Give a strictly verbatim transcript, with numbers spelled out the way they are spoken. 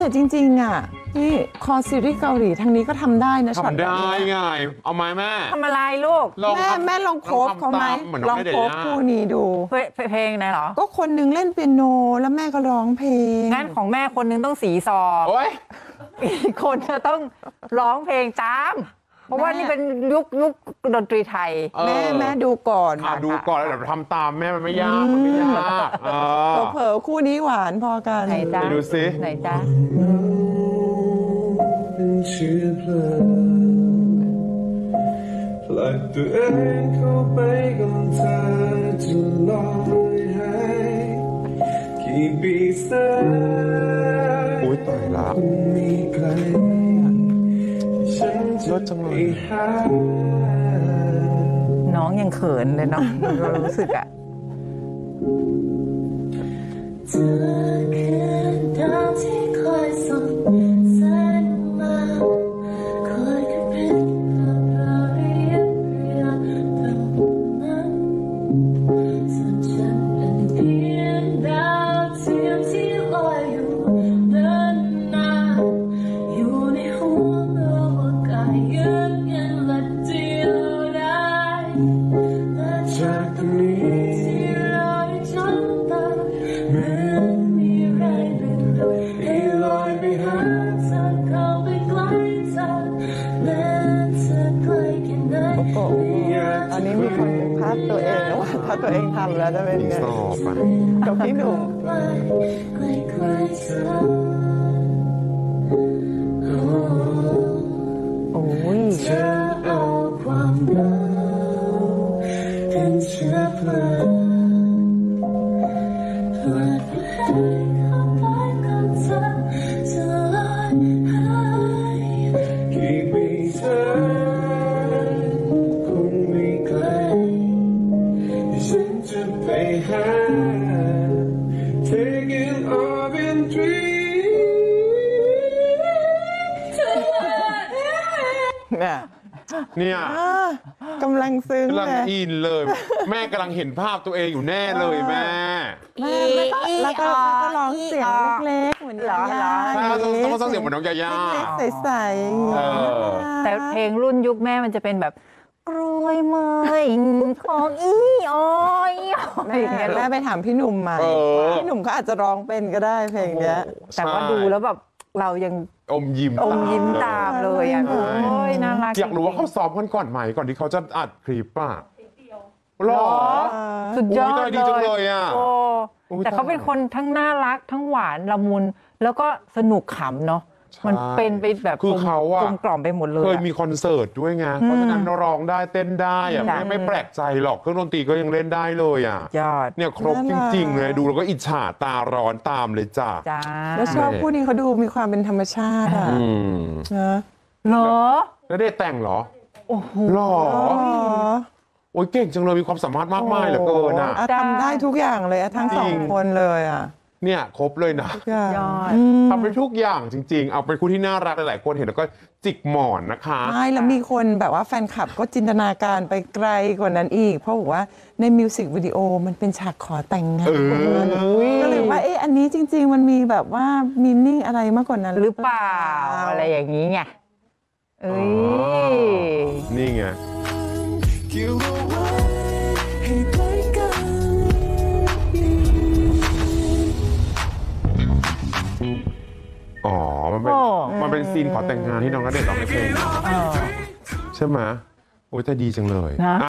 แต่จริงๆอ่ะนี่คอซีรีส์เกาหลีทางนี้ก็ทำได้นะทำได้ไงเอาไหมแม่ทำอะไรลูกแม่แม่ลองโคฟเขาไหมลองโคฟคู่นี้ดูเพลงนะเหรอก็คนนึงเล่นเปียโนแล้วแม่ก็ร้องเพลงงั้นของแม่คนนึงต้องสีซออีกคนจะต้องร้องเพลงจ้ามเพราะว่านี่เป็นยุคยุคดนตรีไทยแม่แม่ดูก่อนดูก่อนแล้วเดี๋ยวทำตามแม่มันไม่ยากมันไม่ยากเผลอคู่นี้หวานพอกันไหนจ้าดูสิไหนจ้าผลักตัวเองเข้าไปกับเธอจะลอยหายกี่ปีแสนอุ้ยตายละมีใครเลิศจังเลยน้องยังเขินเลยเนาะรู้สึกอะเธอคือดาวที่คอยส่องแสงมาคอยกระพริบเราเรียบเรียบตรงนั้นส่วนฉันเป็นเพียงดาวเทียมที่ลอยอยู่เดินนานอยู่ในหัวยืนยันและเดียวได้และจากตรงนี้ที่เราจำตาเหมือนมีอะไรเป็นลอยให้ลอยไปหาเธอเข้าไปใกล้เธอและเธอใกล้แค่ไหนอันนี้มีคนภาพตัวเองแล้วว่าถ้าตัวเองทำแล้วจะเป็นไงกับพี่หนุ่มโอ้ยฉันเอาความรักเป็นเชื้อเพลิงเพื่อให้เข้าไปกับเธอจะลอยหายกี่ปีเธอคงไม่ไกลฉันจะไปหา Taking off in dreams เนี่ยกำลังซึ้งกำลังอินเลยแม่กำลังเห็นภาพตัวเองอยู่แน่เลยแม่แม่แล้วก็ร้องเสียงเล็กๆเหมือนยาย่าต้องต้องเสียงเหมือนน้องยาย่าใสๆแต่เพลงรุ่นยุคแม่มันจะเป็นแบบกรวยเมยของอีอ้อยแม่แม่ไปถามพี่หนุ่มมาพี่หนุ่มเขาอาจจะร้องเป็นก็ได้เพลงเนี้ยแต่ว่าดูแล้วแบบเรายังอมยิ้มอมยิ้มตามเลยอ่ะโอ้ยน่ารักอยากรู้ว่าเขาซ้อมกันก่อนไหมก่อนที่เขาจะอัดคลิปอ่ะหรอสุดยอดดีจังเลยอ่ะแต่เขาเป็นคนทั้งน่ารักทั้งหวานละมุนแล้วก็สนุกขำเนาะมันเป็นไปแบบคือเขาอะกลมกล่อมไปหมดเลยเคยมีคอนเสิร์ตด้วยไงเพราะฉะนั้นร้องได้เต้นได้อะไม่ไม่แปลกใจหรอกเครื่องดนตรีก็ยังเล่นได้เลยอ่ะยอดเนี่ยครบจริงๆเลยดูแล้วก็อิจฉาตาร้อนตามเลยจ้าแล้วชอบคู่นี้เขาดูมีความเป็นธรรมชาติอ่ะนะเหรอแล้วได้แต่งเหรอโอ้โหหรอโอ้ยเก่งจังเลยมีความสามารถมากมายเหลือเกินอ่ะทำได้ทุกอย่างเลยทั้งสองคนเลยอ่ะเนี่ยครบเลยนะทำไปทุกอย่างจริงๆเอาเป็นคู่ที่น่ารักหลายๆคนเห็นแล้วก็จิกหมอนนะคะใช่แล้วมีคนแบบว่าแฟนคลับก็จินตนาการไปไกลกว่านั้นอีกเพราะบอกว่าในมิวสิกวิดีโอมันเป็นฉากขอแต่งงานก็เลยว่าเอ๊ะอันนี้จริงๆมันมีแบบว่ามีนิ่งอะไรมากกว่านั้นหรือเปล่าอะไรอย่างนี้ไงเอ้ยนี่ไงอ๋อ มันเป็นมันเป็นซีนขอแต่งงานที่น้องณเดชน์ร้องในเพลงใช่ไหมโอ้ยแต่ดีจังเลย